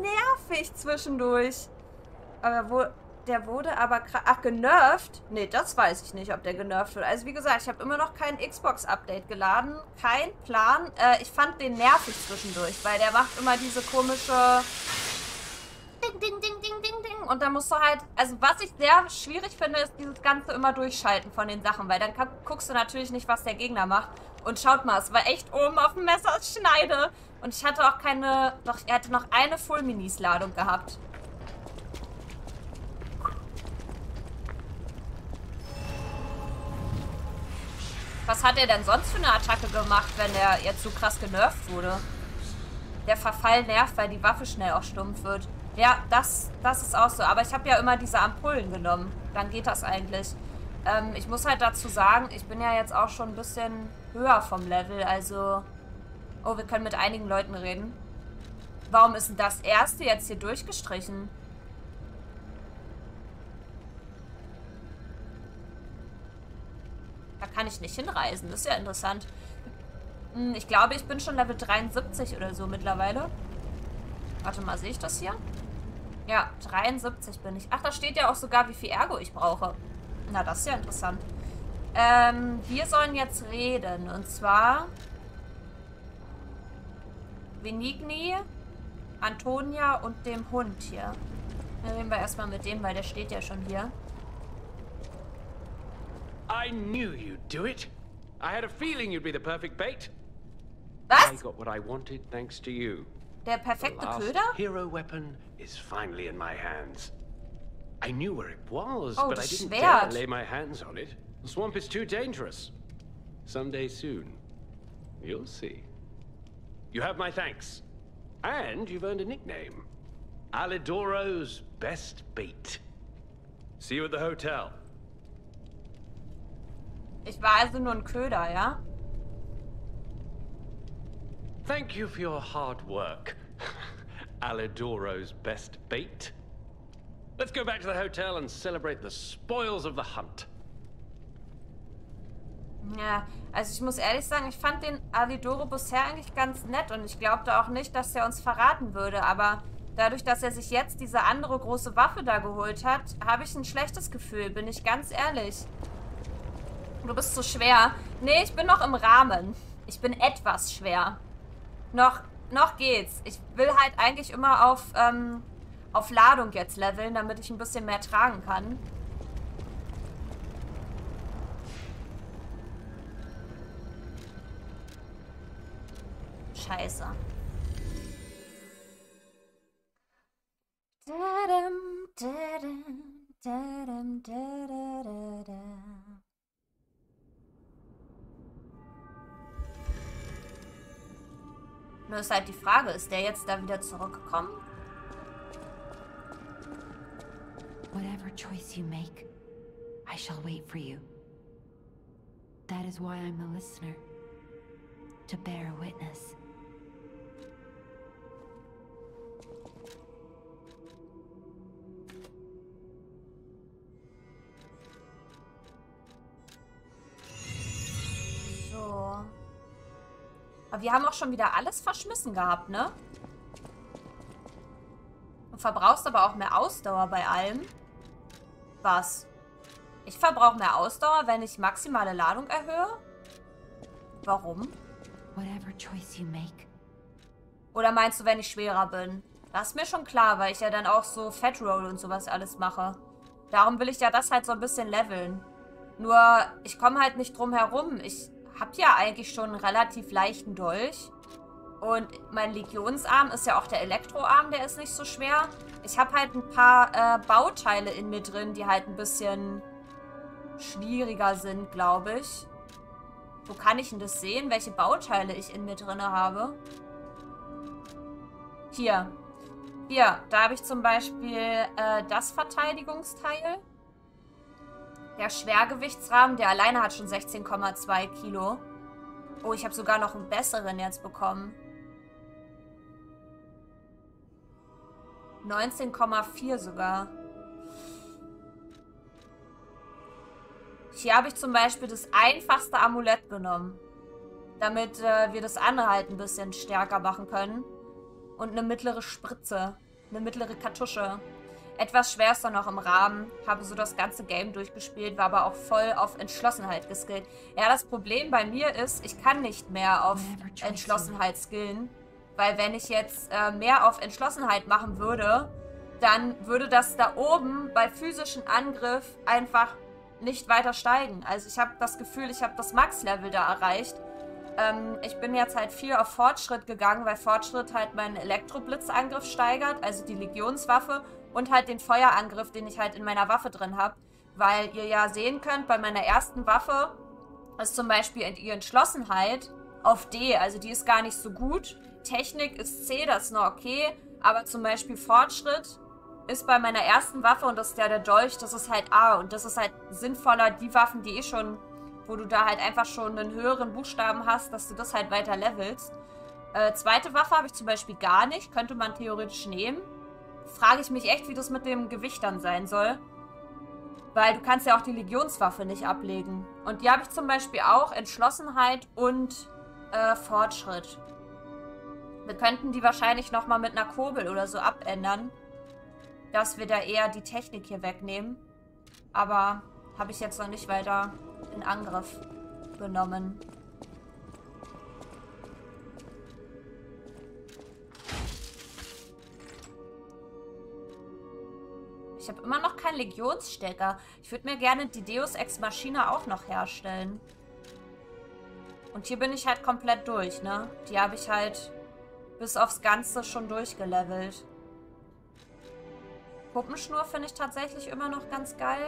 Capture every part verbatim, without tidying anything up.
nervig zwischendurch. Aber wo... Der wurde aber... Ach, genervt? Nee, das weiß ich nicht, ob der genervt wird. Also wie gesagt, ich habe immer noch kein Xbox-Update geladen. Kein Plan. Äh, ich fand den nervig zwischendurch, weil der macht immer diese komische... Ding, ding, ding, ding, ding, ding. Und da musst du halt... Also was ich sehr schwierig finde, ist dieses Ganze immer durchschalten von den Sachen. Weil dann kann, guckst du natürlich nicht, was der Gegner macht. Und schaut mal, es war echt oben auf dem Messerschneide. Und ich hatte auch keine... Doch, er hatte noch eine Full-Minis-Ladung gehabt. Was hat er denn sonst für eine Attacke gemacht, wenn er jetzt so krass genervt wurde? Der Verfall nervt, weil die Waffe schnell auch stumpf wird. Ja, das, das ist auch so. Aber ich habe ja immer diese Ampullen genommen. Dann geht das eigentlich. Ähm, ich muss halt dazu sagen, ich bin ja jetzt auch schon ein bisschen höher vom Level. Also... Oh, wir können mit einigen Leuten reden. Warum ist denn das erste jetzt hier durchgestrichen? Da kann ich nicht hinreisen. Das ist ja interessant. Ich glaube, ich bin schon Level dreiundsiebzig oder so mittlerweile. Warte mal, sehe ich das hier? Ja, dreiundsiebzig bin ich. Ach, da steht ja auch sogar, wie viel Ergo ich brauche. Na, das ist ja interessant. Ähm, wir sollen jetzt reden. Und zwar... Venigni, Antonia und dem Hund hier. Dann reden wir erstmal mit dem, weil der steht ja schon hier. I knew you'd do it. I had a feeling you'd be the perfect bait. Was? I got what I wanted thanks to you. Der perfekte The last Köder? hero weapon is finally in my hands. I knew where it was, Oh, but I das didn't Schwert. dare lay my hands on it. The swamp is too dangerous. Someday soon, you'll see. You have my thanks. And you've earned a nickname. Alidoro's best bait. See you at the hotel. Ich war also nur ein Köder, ja? Thank you for your hard work. Alidoro's best bait. Let's go back to the hotel and celebrate the spoils of the hunt. Ja, also ich muss ehrlich sagen, ich fand den Alidoro bisher eigentlich ganz nett und ich glaubte auch nicht, dass er uns verraten würde, aber dadurch, dass er sich jetzt diese andere große Waffe da geholt hat, habe ich ein schlechtes Gefühl, bin ich ganz ehrlich. Du bist zu schwer. Nee, ich bin noch im Rahmen. Ich bin etwas schwer. Noch, noch geht's. Ich will halt eigentlich immer auf, ähm, auf Ladung jetzt leveln, damit ich ein bisschen mehr tragen kann. Scheiße. Dadam, dadam, dadam, dadadada. Nur ist halt die Frage, ist der jetzt da wieder zurückgekommen? Whatever choice you make, I shall wait for you. That is why I'm a listener. To bear witness. So. Aber wir haben auch schon wieder alles verschmissen gehabt, ne? Du verbrauchst aber auch mehr Ausdauer bei allem. Was? Ich verbrauche mehr Ausdauer, wenn ich maximale Ladung erhöhe? Warum? Whatever choice you make. Oder meinst du, wenn ich schwerer bin? Das ist mir schon klar, weil ich ja dann auch so Fat Roll und sowas alles mache. Darum will ich ja das halt so ein bisschen leveln. Nur, ich komme halt nicht drum herum. Ich habe ja eigentlich schon einen relativ leichten Dolch. Und mein Legionsarm ist ja auch der Elektroarm, der ist nicht so schwer. Ich habe halt ein paar äh, Bauteile in mir drin, die halt ein bisschen schwieriger sind, glaube ich. Wo kann ich denn das sehen, welche Bauteile ich in mir drin habe? Hier. Hier, da habe ich zum Beispiel äh, das Verteidigungsteil. Der Schwergewichtsrahmen, der alleine hat schon sechzehn Komma zwei Kilo. Oh, ich habe sogar noch einen besseren jetzt bekommen. neunzehn Komma vier sogar. Hier habe ich zum Beispiel das einfachste Amulett genommen. Damit äh, wir das andere halt ein bisschen stärker machen können. Und eine mittlere Spritze. eine mittlere Kartusche. Etwas schwer ist dann noch im Rahmen. Habe so das ganze Game durchgespielt, war aber auch voll auf Entschlossenheit geskillt. Ja, das Problem bei mir ist, ich kann nicht mehr auf Entschlossenheit skillen. Weil wenn ich jetzt äh, mehr auf Entschlossenheit machen würde, dann würde das da oben bei physischen Angriff einfach nicht weiter steigen. Also ich habe das Gefühl, ich habe das Max-Level da erreicht. Ähm, ich bin jetzt halt viel auf Fortschritt gegangen, weil Fortschritt halt meinen Elektroblitzangriff steigert, also die Legionswaffe und halt den Feuerangriff, den ich halt in meiner Waffe drin habe. Weil ihr ja sehen könnt, bei meiner ersten Waffe ist zum Beispiel die Entschlossenheit auf D, also die ist gar nicht so gut. Technik ist C, das ist noch okay, aber zum Beispiel Fortschritt ist bei meiner ersten Waffe, und das ist ja der Dolch, das ist halt A. Und das ist halt sinnvoller, die Waffen, die eh schon, wo du da halt einfach schon einen höheren Buchstaben hast, dass du das halt weiter levelst. Äh, zweite Waffe habe ich zum Beispiel gar nicht, könnte man theoretisch nehmen. Frage ich mich echt, wie das mit dem Gewicht dann sein soll. Weil du kannst ja auch die Legionswaffe nicht ablegen. Und die habe ich zum Beispiel auch, Entschlossenheit und äh, Fortschritt. Wir könnten die wahrscheinlich nochmal mit einer Kurbel oder so abändern. Dass wir da eher die Technik hier wegnehmen. Aber habe ich jetzt noch nicht weiter in Angriff genommen. Ich habe immer noch keinen Legionsstecker. Ich würde mir gerne die Deus Ex Machina auch noch herstellen. Und hier bin ich halt komplett durch, ne? Die habe ich halt bis aufs Ganze schon durchgelevelt. Puppenschnur finde ich tatsächlich immer noch ganz geil.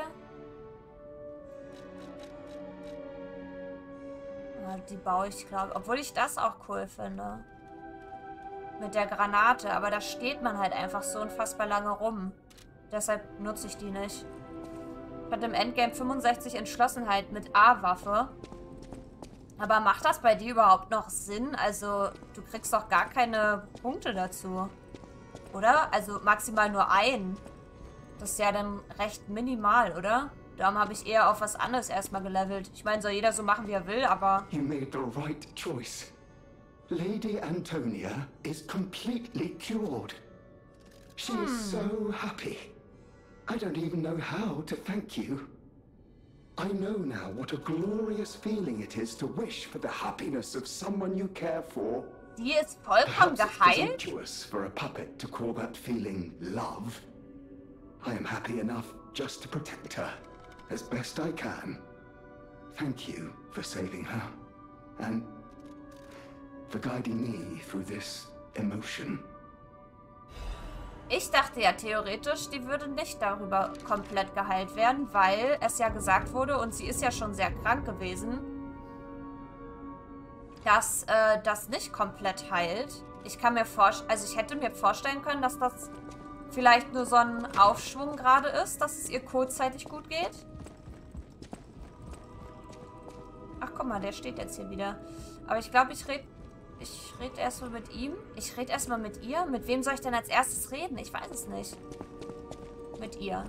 Ja, die baue ich, glaube ich. Obwohl ich das auch cool finde. Mit der Granate. Aber da steht man halt einfach so unfassbar lange rum. Deshalb nutze ich die nicht. Ich hatte im Endgame fünfundsechzig Entschlossenheit mit A-Waffe. Aber macht das bei dir überhaupt noch Sinn? Also, du kriegst doch gar keine Punkte dazu. Oder? Also maximal nur ein. Das ist ja dann recht minimal, oder? Darum habe ich eher auf was anderes erstmal gelevelt. Ich meine, soll jeder so machen, wie er will, aber... You made the right choice. Lady Antonia is completely cured. She Hmm. is so happy. I don't even know how to thank you. I know now what a glorious feeling it is to wish for the happiness of someone you care for. Die ist vollkommen Perhaps it's geheilt? presumptuous for a puppet to call that feeling love. I am happy enough just to protect her as best I can. Thank you for saving her and for guiding me through this emotion. Ich dachte ja theoretisch, die würde nicht darüber komplett geheilt werden, weil es ja gesagt wurde, und sie ist ja schon sehr krank gewesen, dass äh, das nicht komplett heilt. Ich kann mir vorstellen, also ich hätte mir vorstellen können, dass das vielleicht nur so ein Aufschwung gerade ist, dass es ihr kurzzeitig gut geht. Ach, guck mal, der steht jetzt hier wieder. Aber ich glaube, ich rede ich red erstmal mit ihm. Ich rede erstmal mit ihr. Mit wem soll ich denn als erstes reden? Ich weiß es nicht. Mit ihr.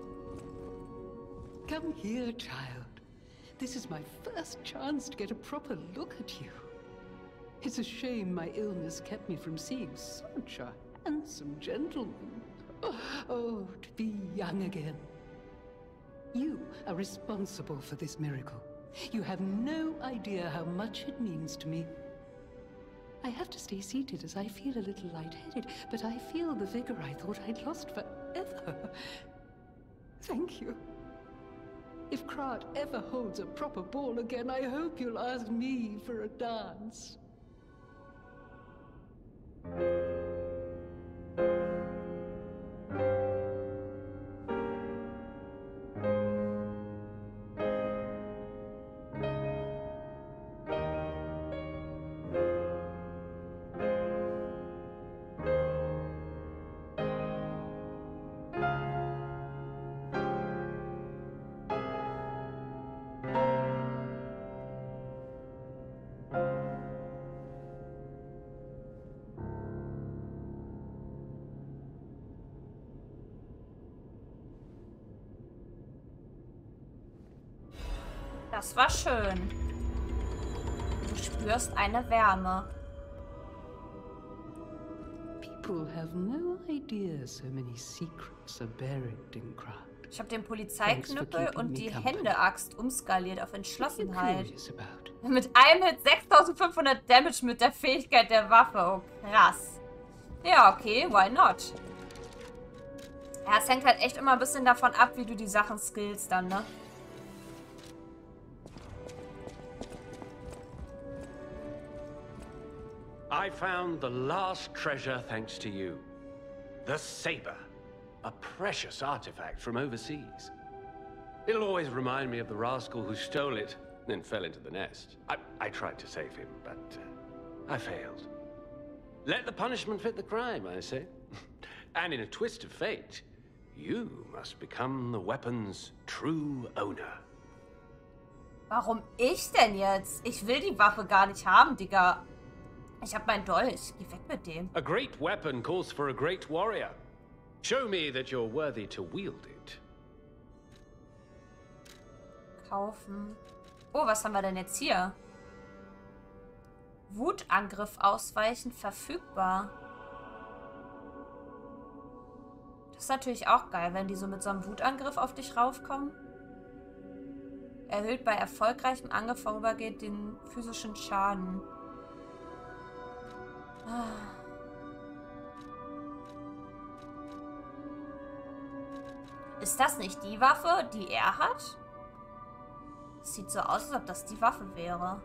Come here, child. This is my first chance to get a proper look at you. It's a shame my illness kept me from seeing such a handsome gentleman. Oh, to be young again. You are responsible for this miracle. You have no idea how much it means to me. I have to stay seated as I feel a little lightheaded, but I feel the vigor I thought I'd lost forever. Thank you. If Krat ever holds a proper ball again, I hope you'll ask me for a dance. Das war schön. Du spürst eine Wärme. People people have no idea so many secrets are buried in Krat. Ich habe den Polizeiknüppel und die Händeaxt umskaliert auf Entschlossenheit. Mit einem Hit sechstausendfünfhundert Damage mit der Fähigkeit der Waffe. Oh, krass. Ja, okay, why not? Ja, es hängt halt echt immer ein bisschen davon ab, wie du die Sachen skillst dann, ne? I found the last treasure thanks to you. The saber. A precious artifact from overseas. It'll always remind me of the rascal who stole it, then fell into the nest. I, I tried to save him, but uh, I failed. Let the punishment fit the crime, I say. And in a twist of fate, you must become the weapon's true owner. Warum ich denn jetzt? Ich will die Waffe gar nicht haben, Digga. Ich hab meinen Dolch. Geh weg mit dem. A great weapon calls for a great warrior. Show me that you're worthy to wield it. Kaufen. Oh, was haben wir denn jetzt hier? Wutangriff ausweichen verfügbar. Das ist natürlich auch geil, wenn die so mit so einem Wutangriff auf dich raufkommen. Erhöht bei erfolgreichem Angriff vorübergehend den physischen Schaden. Ah. Ist das nicht die Waffe, die er hat? Sieht so aus, als ob das die Waffe wäre.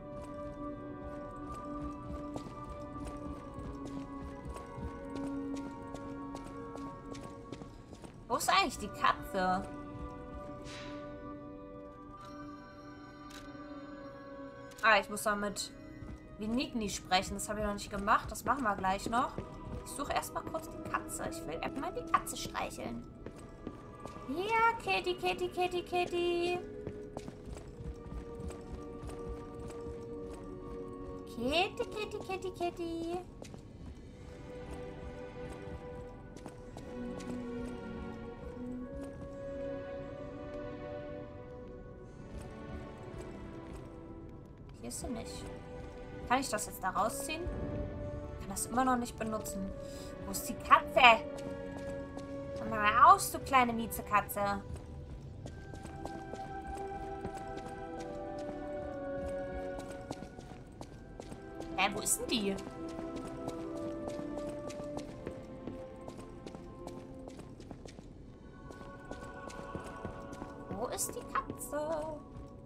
Wo ist eigentlich die Katze? Ah, ich muss mal mit Venigni sprechen. Das habe ich noch nicht gemacht. Das machen wir gleich noch. Ich suche erstmal kurz die Katze. Ich will erstmal die Katze streicheln. Ja, Kitty, Kitty, Kitty, Kitty. Kitty, Kitty, Kitty, Kitty. Hier ist sie nicht. Kann ich das jetzt da rausziehen? Ich kann das immer noch nicht benutzen. Wo ist die Katze? Komm mal raus, du kleine Miezekatze. Hä, wo ist denn die? Wo ist die Katze?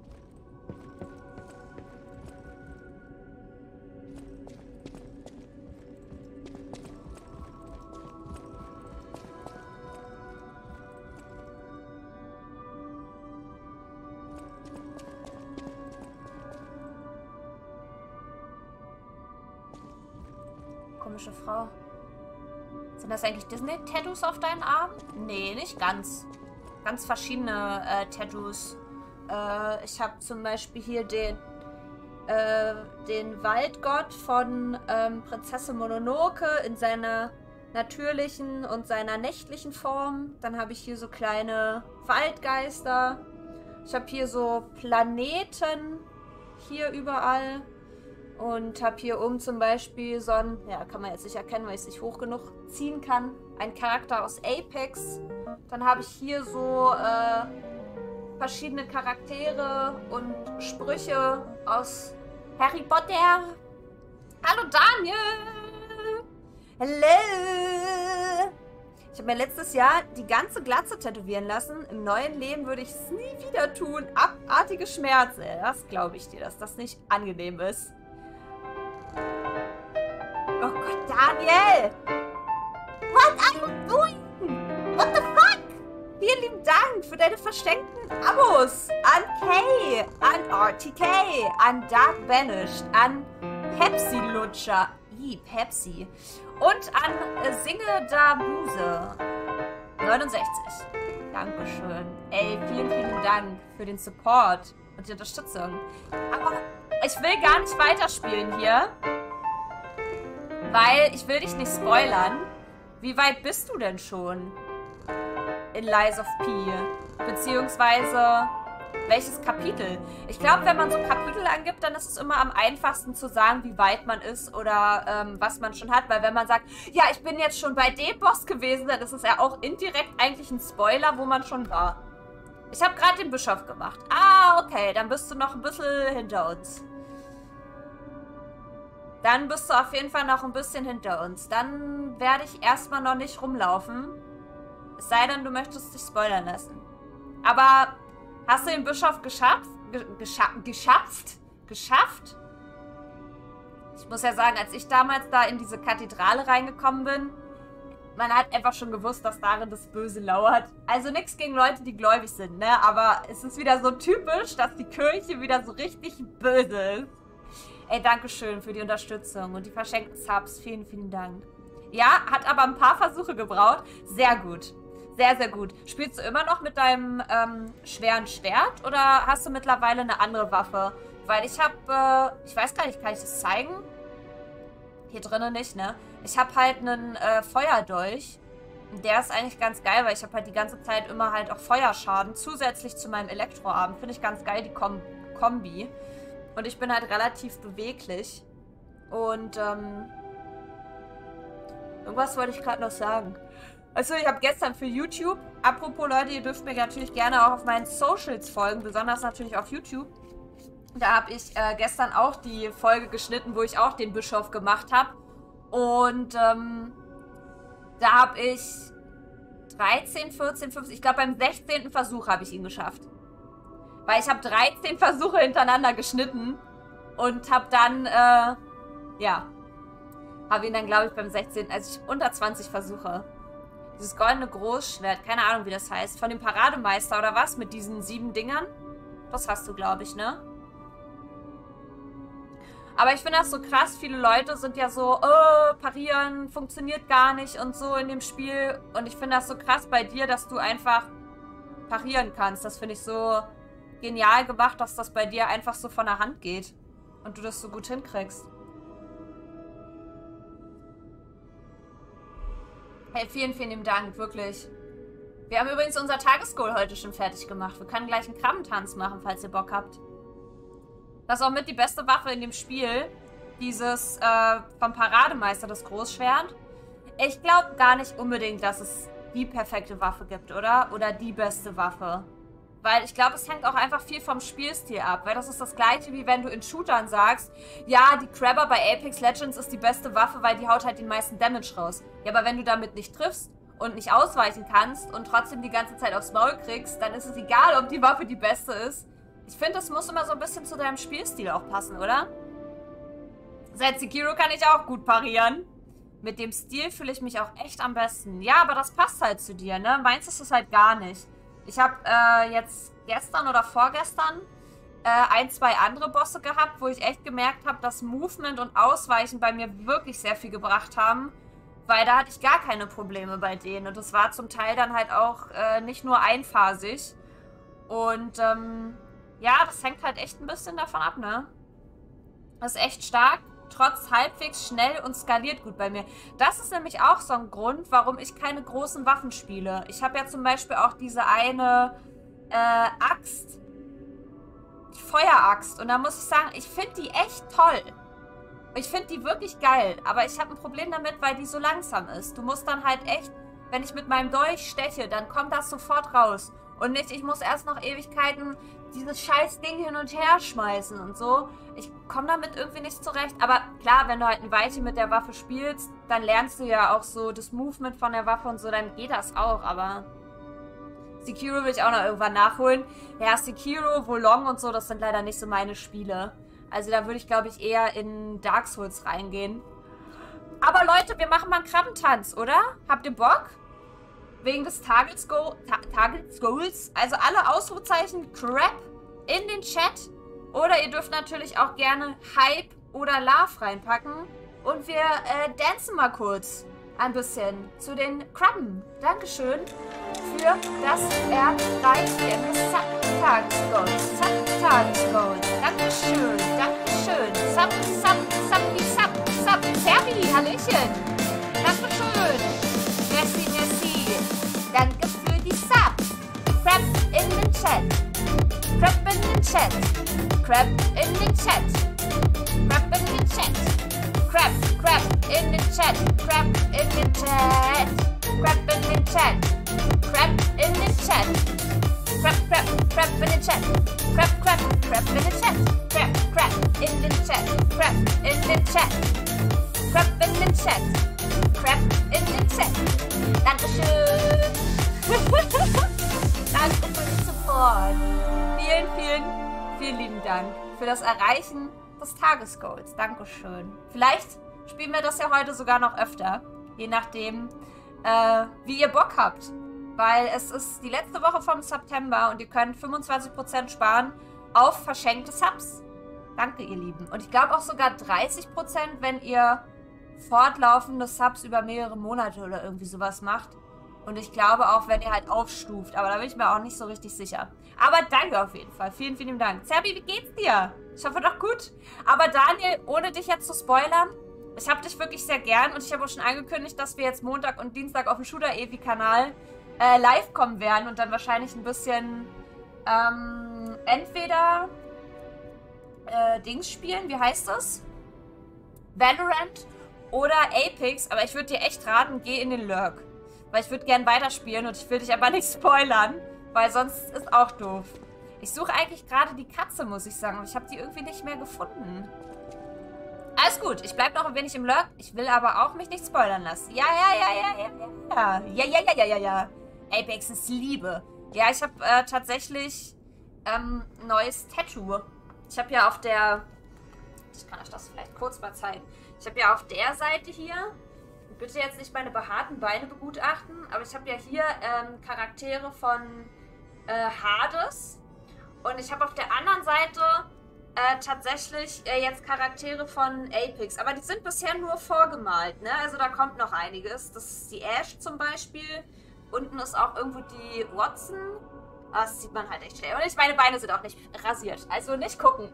Komische Frau. Sind das eigentlich Disney-Tattoos auf deinen Armen? Nee, nicht ganz. Ganz verschiedene äh, Tattoos. Äh, ich habe zum Beispiel hier den, äh, den Waldgott von ähm, Prinzessin Mononoke in seiner natürlichen und seiner nächtlichen Form. Dann habe ich hier so kleine Waldgeister. Ich habe hier so Planeten hier überall. Und habe hier oben zum Beispiel so ein, ja, kann man jetzt nicht erkennen, weil ich es nicht hoch genug ziehen kann, ein Charakter aus Apex. Dann habe ich hier so äh, verschiedene Charaktere und Sprüche aus Harry Potter. Hallo Daniel! Hallo! Ich habe mir letztes Jahr die ganze Glatze tätowieren lassen. Im neuen Leben würde ich es nie wieder tun. Abartige Schmerzen. Das glaube ich dir, dass das nicht angenehm ist. Oh Gott, Daniel! What are you doing? What the fuck? Vielen lieben Dank für deine verschenkten Abos. An Kay, an R T K, an Dark Banished, an Pepsi Lutscher, I, Pepsi, und an äh, Singe da Buse neunundsechzig. Dankeschön. Ey, vielen, vielen Dank für den Support und die Unterstützung. Aber ich will gar nicht weiterspielen hier. Weil ich will dich nicht spoilern. Wie weit bist du denn schon in Lies of P? Beziehungsweise, welches Kapitel. Ich glaube, wenn man so Kapitel angibt, dann ist es immer am einfachsten zu sagen, wie weit man ist oder ähm, was man schon hat. Weil wenn man sagt, ja, ich bin jetzt schon bei dem Boss gewesen, dann ist es ja auch indirekt eigentlich ein Spoiler, wo man schon war. Ich habe gerade den Bischof gemacht. Ah, okay, dann bist du noch ein bisschen hinter uns. Dann bist du auf jeden Fall noch ein bisschen hinter uns. Dann werde ich erstmal noch nicht rumlaufen. Es sei denn, du möchtest dich spoilern lassen. Aber hast du den Bischof geschafft? Ge gescha geschafft? Geschafft? Ich muss ja sagen, als ich damals da in diese Kathedrale reingekommen bin, man hat einfach schon gewusst, dass darin das Böse lauert. Also nichts gegen Leute, die gläubig sind, ne? Aber es ist wieder so typisch, dass die Kirche wieder so richtig böse ist. Ey, dankeschön für die Unterstützung und die verschenkten Subs. Vielen, vielen Dank. Ja, hat aber ein paar Versuche gebraucht. Sehr gut. Sehr, sehr gut. Spielst du immer noch mit deinem ähm, schweren Schwert oder hast du mittlerweile eine andere Waffe? Weil ich habe, äh, ich weiß gar nicht, kann ich das zeigen? Hier drinnen nicht, ne? Ich habe halt einen äh, Feuerdolch. Der ist eigentlich ganz geil, weil ich habe halt die ganze Zeit immer halt auch Feuerschaden. Zusätzlich zu meinem Elektroarm. Finde ich ganz geil, die Kom Kombi. Und ich bin halt relativ beweglich. Und, ähm... irgendwas wollte ich gerade noch sagen. Also ich habe gestern für YouTube... Apropos Leute, ihr dürft mir natürlich gerne auch auf meinen Socials folgen. Besonders natürlich auf YouTube. Da habe ich äh, gestern auch die Folge geschnitten, wo ich auch den Bischof gemacht habe. Und ähm, da habe ich dreizehn, vierzehn, fünfzehn, ich glaube beim sechzehnten Versuch habe ich ihn geschafft. Weil ich habe dreizehn Versuche hintereinander geschnitten und habe dann, äh, ja, habe ihn dann glaube ich beim sechzehnten, also ich, unter zwanzig Versuche. Dieses goldene Großschwert, keine Ahnung wie das heißt, von dem Parademeister oder was, mit diesen sieben Dingern. Das hast du glaube ich, ne? Aber ich finde das so krass, viele Leute sind ja so, oh, parieren funktioniert gar nicht und so in dem Spiel. Und ich finde das so krass bei dir, dass du einfach parieren kannst. Das finde ich so genial gemacht, dass das bei dir einfach so von der Hand geht. Und du das so gut hinkriegst. Hey, vielen, vielen Dank, wirklich. Wir haben übrigens unser Tagesgoal heute schon fertig gemacht. Wir können gleich einen Krabbentanz machen, falls ihr Bock habt. Das ist auch mit die beste Waffe in dem Spiel. Dieses äh, vom Parademeister, das Großschwert. Ich glaube gar nicht unbedingt, dass es die perfekte Waffe gibt, oder? Oder die beste Waffe. Weil ich glaube, es hängt auch einfach viel vom Spielstil ab. Weil das ist das gleiche, wie wenn du in Shootern sagst, ja, die Crabber bei Apex Legends ist die beste Waffe, weil die haut halt den meisten Damage raus. Ja, aber wenn du damit nicht triffst und nicht ausweichen kannst und trotzdem die ganze Zeit aufs Maul kriegst, dann ist es egal, ob die Waffe die beste ist. Ich finde, das muss immer so ein bisschen zu deinem Spielstil auch passen, oder? Seit Sekiro kann ich auch gut parieren. Mit dem Stil fühle ich mich auch echt am besten. Ja, aber das passt halt zu dir, ne? Meins ist es halt gar nicht. Ich habe äh, jetzt gestern oder vorgestern äh, ein, zwei andere Bosse gehabt, wo ich echt gemerkt habe, dass Movement und Ausweichen bei mir wirklich sehr viel gebracht haben. Weil da hatte ich gar keine Probleme bei denen. Und das war zum Teil dann halt auch äh, nicht nur einphasig. Und, ähm... ja, das hängt halt echt ein bisschen davon ab, ne? Das ist echt stark, trotz halbwegs schnell und skaliert gut bei mir. Das ist nämlich auch so ein Grund, warum ich keine großen Waffen spiele. Ich habe ja zum Beispiel auch diese eine äh, Axt. Die Feueraxt. Und da muss ich sagen, ich finde die echt toll. Ich finde die wirklich geil. Aber ich habe ein Problem damit, weil die so langsam ist. Du musst dann halt echt, wenn ich mit meinem Dolch steche, dann kommt das sofort raus. Und nicht, ich muss erst noch Ewigkeiten dieses scheiß Ding hin und her schmeißen und so. Ich komme damit irgendwie nicht zurecht. Aber klar, wenn du halt ein Weilchen mit der Waffe spielst, dann lernst du ja auch so das Movement von der Waffe und so, dann geht das auch. Aber Sekiro will ich auch noch irgendwann nachholen. Ja, Sekiro, Wolong und so, das sind leider nicht so meine Spiele. Also da würde ich, glaube ich, eher in Dark Souls reingehen. Aber Leute, wir machen mal einen Krabbentanz, oder? Habt ihr Bock? Wegen des Tagesgoals. Ta Tagesgoals. Also alle Ausrufezeichen Crap in den Chat. Oder ihr dürft natürlich auch gerne Hype oder Love reinpacken. Und wir äh, dancen mal kurz ein bisschen zu den Krabben. Dankeschön für das Erreichen des Tagesgoals. Tagesgoals. Dankeschön. Dankeschön. Sub, sub, subby, sub, sub. Serbi, Hallöchen. Dankeschön. Merci, merci. Danke für die Sub. Crab in den Chat. Crab den Chat. Crap in den Chat. Crap in den Chat. Crap, crap in den Chat. Crap in den Chat. Crap in den Chat. Crap in den Chat. Crap, crap, crap in den Chat. Crap, crap, crap in den Chat. Crap, crap in den Chat. Crap in den Chat. Crap in den Chat. Crap in den Chat. Dankeschön. Danke für den Support. Vielen, vielen, vielen lieben Dank für das Erreichen des Tagesgoals. Dankeschön. Vielleicht spielen wir das ja heute sogar noch öfter. Je nachdem, äh, wie ihr Bock habt. Weil es ist die letzte Woche vom September und ihr könnt fünfundzwanzig Prozent sparen auf verschenkte Subs. Danke, ihr Lieben. Und ich glaube auch sogar dreißig Prozent, wenn ihr fortlaufende Subs über mehrere Monate oder irgendwie sowas macht. Und ich glaube auch, wenn ihr halt aufstuft. Aber da bin ich mir auch nicht so richtig sicher. Aber danke auf jeden Fall. Vielen, vielen Dank. Zerbi, wie geht's dir? Ich hoffe doch gut. Aber Daniel, ohne dich jetzt zu spoilern, ich habe dich wirklich sehr gern. Und ich habe auch schon angekündigt, dass wir jetzt Montag und Dienstag auf dem Shooter-Evi-Kanal äh, live kommen werden. Und dann wahrscheinlich ein bisschen ähm, entweder äh, Dings spielen. Wie heißt das? Valorant oder Apex. Aber ich würde dir echt raten, geh in den Lurk. Weil ich würde gern weiterspielen und ich will dich aber nicht spoilern, weil sonst ist auch doof. Ich suche eigentlich gerade die Katze, muss ich sagen, aber ich habe die irgendwie nicht mehr gefunden. Alles gut, ich bleibe noch ein wenig im Lurk. Ich will aber auch mich nicht spoilern lassen. Ja, ja, ja, ja, ja, ja, ja, ja, ja, ja, ja, ja. Apex ist Liebe. Ja, ich habe äh, tatsächlich ähm, ein neues Tattoo. Ich habe ja auf der... Ich kann euch das vielleicht kurz mal zeigen. Ich habe ja auf der Seite hier... Bitte jetzt nicht meine behaarten Beine begutachten, aber ich habe ja hier ähm, Charaktere von äh, Hades und ich habe auf der anderen Seite äh, tatsächlich äh, jetzt Charaktere von Apex, aber die sind bisher nur vorgemalt, ne? Also da kommt noch einiges. Das ist die Ash zum Beispiel, unten ist auch irgendwo die Watson, ah, das sieht man halt echt schnell. Und ich, meine Beine sind auch nicht rasiert, also nicht gucken.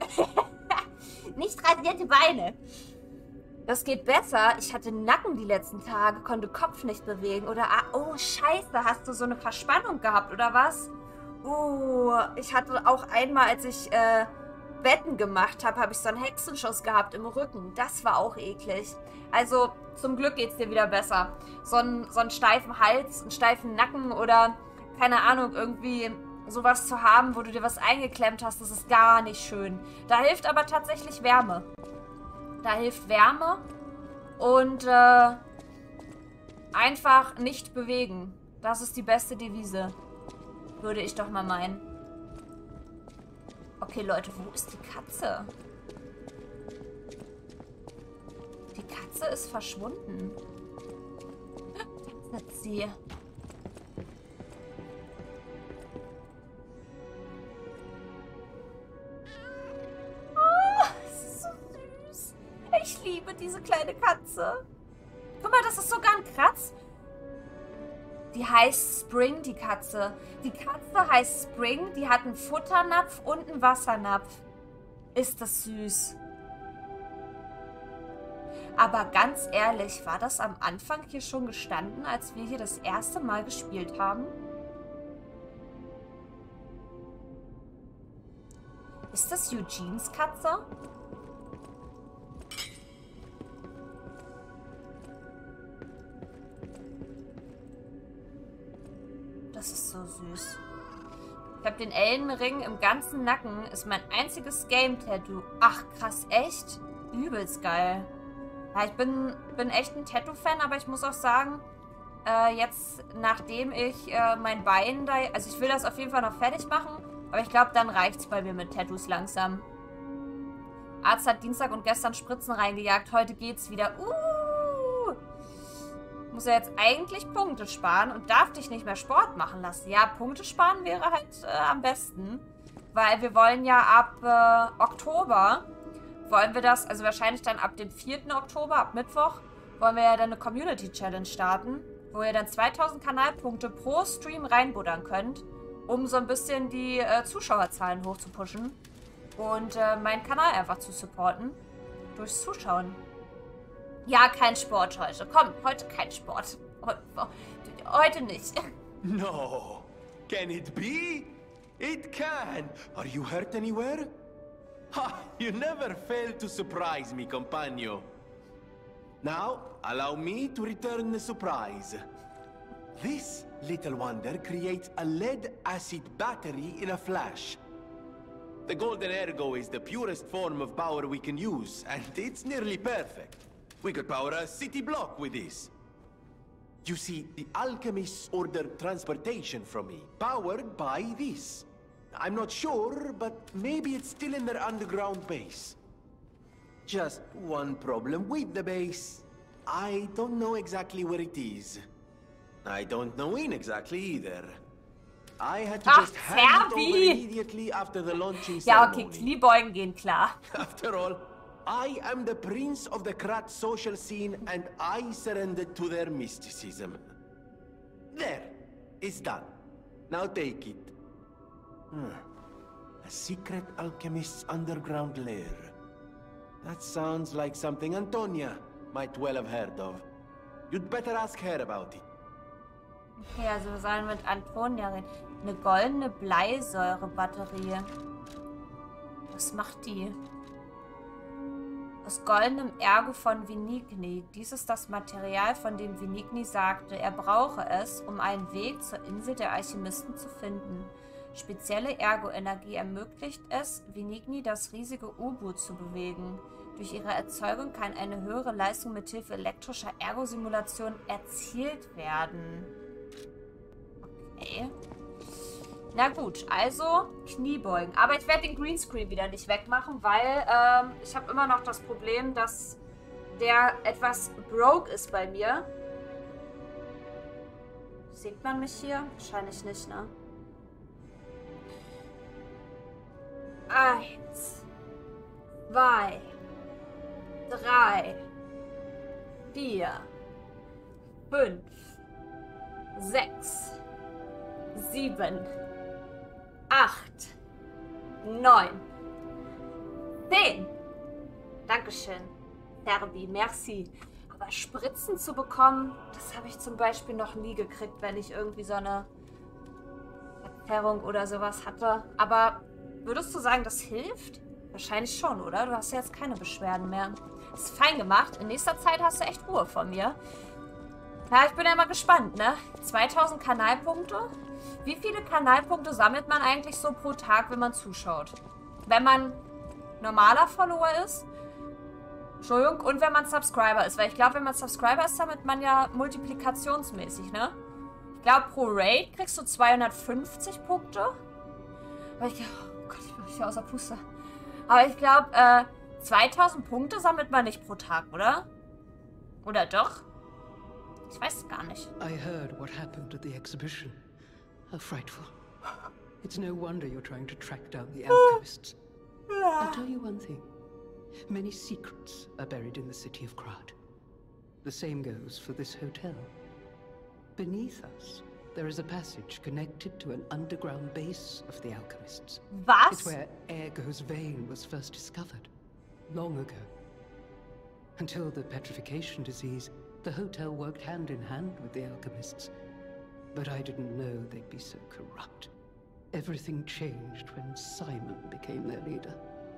Nicht rasierte Beine. Das geht besser. Ich hatte Nacken die letzten Tage, konnte Kopf nicht bewegen. Oder, ah, oh, scheiße, hast du so eine Verspannung gehabt, oder was? Oh, ich hatte auch einmal, als ich äh, Betten gemacht habe, habe ich so einen Hexenschuss gehabt im Rücken. Das war auch eklig. Also, zum Glück geht's dir wieder besser. So einen, so einen steifen Hals, einen steifen Nacken oder, keine Ahnung, irgendwie sowas zu haben, wo du dir was eingeklemmt hast, das ist gar nicht schön. Da hilft aber tatsächlich Wärme. Da hilft Wärme und äh, einfach nicht bewegen. Das ist die beste Devise. Würde ich doch mal meinen. Okay, Leute, wo ist die Katze? Die Katze ist verschwunden. Da sitzt sie. Ich liebe diese kleine Katze. Guck mal, das ist sogar ein Kratz. Die heißt Spring, die Katze. Die Katze heißt Spring, die hat einen Futternapf und einen Wassernapf. Ist das süß. Aber ganz ehrlich, war das am Anfang hier schon gestanden, als wir hier das erste Mal gespielt haben? Ist das Eugenes Katze? Das ist so süß. Ich habe den Ellenring im ganzen Nacken. Ist mein einziges Game-Tattoo. Ach, krass, echt? Übelst geil. Ja, ich bin, bin echt ein Tattoo-Fan, aber ich muss auch sagen, äh, jetzt, nachdem ich äh, mein Bein da... Also ich will das auf jeden Fall noch fertig machen, aber ich glaube, dann reicht es bei mir mit Tattoos langsam. Arzt hat Dienstag und gestern Spritzen reingejagt. Heute geht's wieder. Uh! Muss er jetzt eigentlich Punkte sparen und darf dich nicht mehr Sport machen lassen. Ja, Punkte sparen wäre halt äh, am besten. Weil wir wollen ja ab äh, Oktober, wollen wir das, also wahrscheinlich dann ab dem vierten Oktober, ab Mittwoch, wollen wir ja dann eine Community Challenge starten, wo ihr dann zweitausend Kanalpunkte pro Stream reinbuddern könnt, um so ein bisschen die äh, Zuschauerzahlen hochzupushen und äh, meinen Kanal einfach zu supporten durchs Zuschauen. Ja, kein Sport heute. Komm, heute kein Sport. Heute, heute nicht. No. Can it be? It can! Are you hurt anywhere? Ha! You never fail to surprise me, compagno. Now, allow me to return the surprise. This little wonder creates a lead-acid battery in a flash. The Golden Ergo is the purest form of power we can use, and it's nearly perfect. We could power a city block with this. You see, the alchemists ordered transportation from me, powered by this. I'm not sure, but maybe it's still in their underground base. Just one problem with the base. I don't know exactly where it is. I don't know when exactly either. I had to Ach, just hand it over Serbi! immediately after the launching Ja, ceremony. okay, Kniebeugen gehen klar. After all, I am the prince of the Krat social scene, and I surrendered to their mysticism. There, it's done. Now take it. Hmm. A secret alchemist's underground lair. That sounds like something Antonia might well have heard of. You'd better ask her about it. Okay, also wir sollen mit Antonia reden. Eine goldene Bleisäurebatterie. Was macht die? Aus goldenem Ergo von Venigni. Dies ist das Material, von dem Venigni sagte, er brauche es, um einen Weg zur Insel der Alchemisten zu finden. Spezielle Ergo-Energie ermöglicht es, Venigni das riesige U-Boot zu bewegen. Durch ihre Erzeugung kann eine höhere Leistung mithilfe elektrischer Ergo-Simulation erzielt werden. Okay. Na gut, also Kniebeugen. Aber ich werde den Greenscreen wieder nicht wegmachen, weil ähm, ich habe immer noch das Problem, dass der etwas broke ist bei mir. Sieht man mich hier? Wahrscheinlich nicht, ne? Eins, zwei, drei, vier, fünf, sechs, sieben, acht, neun, zehn. Dankeschön, Serbi, merci. Aber Spritzen zu bekommen, das habe ich zum Beispiel noch nie gekriegt, wenn ich irgendwie so eine Verzerrung oder sowas hatte. Aber würdest du sagen, das hilft? Wahrscheinlich schon, oder? Du hast ja jetzt keine Beschwerden mehr. Das ist fein gemacht. In nächster Zeit hast du echt Ruhe von mir. Ja, ich bin ja mal gespannt, ne? zweitausend Kanalpunkte. Wie viele Kanalpunkte sammelt man eigentlich so pro Tag, wenn man zuschaut? Wenn man normaler Follower ist? Entschuldigung, und wenn man Subscriber ist. Weil ich glaube, wenn man Subscriber ist, sammelt man ja multiplikationsmäßig, ne? Ich glaube, pro Raid kriegst du zweihundertfünfzig Punkte. Aber ich, oh Gott, ich bin richtig außer Puste. Aber ich glaube, äh, zweitausend Punkte sammelt man nicht pro Tag, oder? Oder doch? Ich weiß es gar nicht. I heard what happened at the exhibition. How frightful. It's no wonder you're trying to track down the alchemists. I'll tell you one thing. Many secrets are buried in the city of Krat. The same goes for this hotel. Beneath us, there is a passage connected to an underground base of the alchemists. Was? It's where Ergo's vein was first discovered, long ago. Until the petrification disease, the hotel worked hand in hand with the alchemists. But I didn't know they'd be so corrupt. Everything changed when Simon became their leader.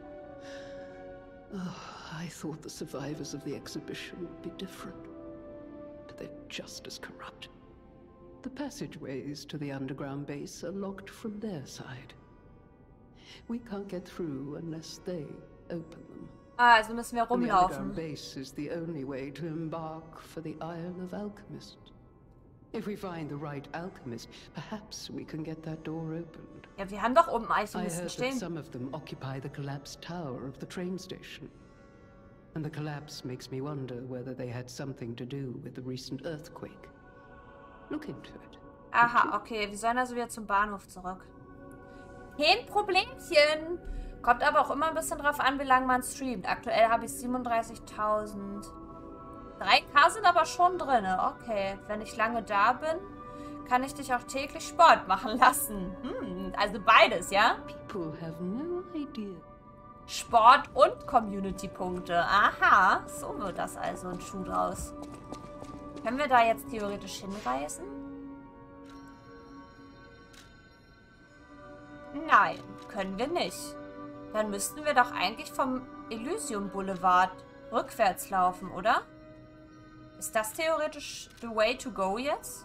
Oh, I thought the survivors of the exhibition would be different. But they're just as corrupt. The passageways to the underground base are locked from their side. We can't get through unless they open them. Ah, also müssen wir And the underground rumlaufen. base is the only way to embark for the Isle of Alchemist. If we find the right alchemist, perhaps we can get that door opened. Ja, wir haben doch oben I Alchemisten heard that stehen. some of them occupy the collapsed tower of the train station. And the collapse makes me wonder whether they had something to do with the recent earthquake. Look into it. Aha, okay. Wir sollen also wieder zum Bahnhof zurück. Kein Problemchen. Kommt aber auch immer ein bisschen drauf an, wie lange man streamt. Aktuell habe ich siebenunddreißigtausend. drei K sind aber schon drin. Okay, wenn ich lange da bin, kann ich dich auch täglich Sport machen lassen. Hm, also beides, ja? People have no idea. Sport und Community-Punkte. Aha, so wird das also ein Schuh draus. Können wir da jetzt theoretisch hinreisen? Nein, können wir nicht. Dann müssten wir doch eigentlich vom Elysium Boulevard rückwärts laufen, oder? Ist das theoretisch the way to go jetzt?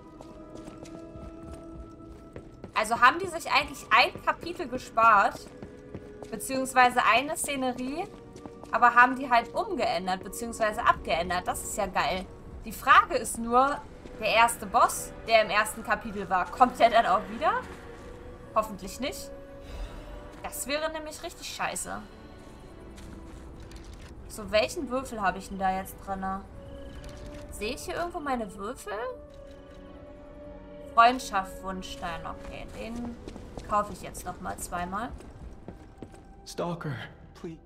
Also haben die sich eigentlich ein Kapitel gespart, beziehungsweise eine Szenerie, aber haben die halt umgeändert, beziehungsweise abgeändert. Das ist ja geil. Die Frage ist nur, der erste Boss, der im ersten Kapitel war, kommt der dann auch wieder? Hoffentlich nicht. Das wäre nämlich richtig scheiße. So, welchen Würfel habe ich denn da jetzt drin? Sehe ich hier irgendwo meine Würfel? Freundschaft, Wunschstein. Okay, den kaufe ich jetzt noch mal zweimal. Stalker, please.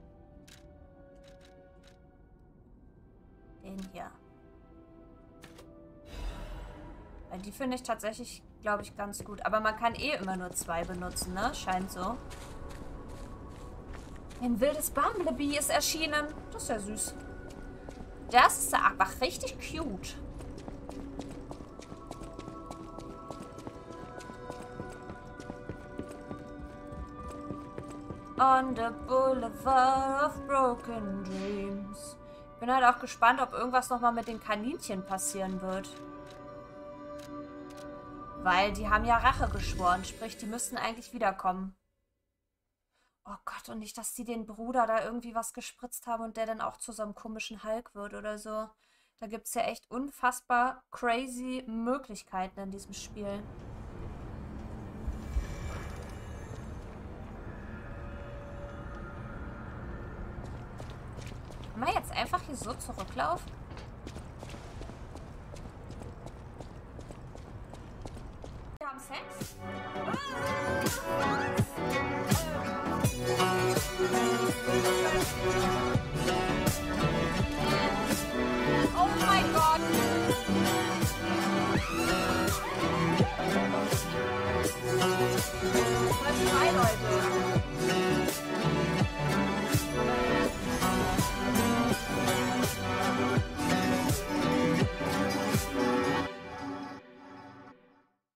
Den hier. Weil die finde ich tatsächlich, glaube ich, ganz gut. Aber man kann eh immer nur zwei benutzen, ne? Scheint so. Ein wildes Bumblebee ist erschienen. Das ist ja süß. Das ist ja einfach richtig cute. On the Boulevard of Broken Dreams. Ich bin halt auch gespannt, ob irgendwas nochmal mit den Kaninchen passieren wird. Weil die haben ja Rache geschworen. Sprich, die müssten eigentlich wiederkommen. Oh Gott, und nicht, dass die den Bruder da irgendwie was gespritzt haben und der dann auch zu so einem komischen Hulk wird oder so. Da gibt es ja echt unfassbar crazy Möglichkeiten in diesem Spiel. Kann man jetzt einfach hier so zurücklaufen? Wir haben Sex? Ah!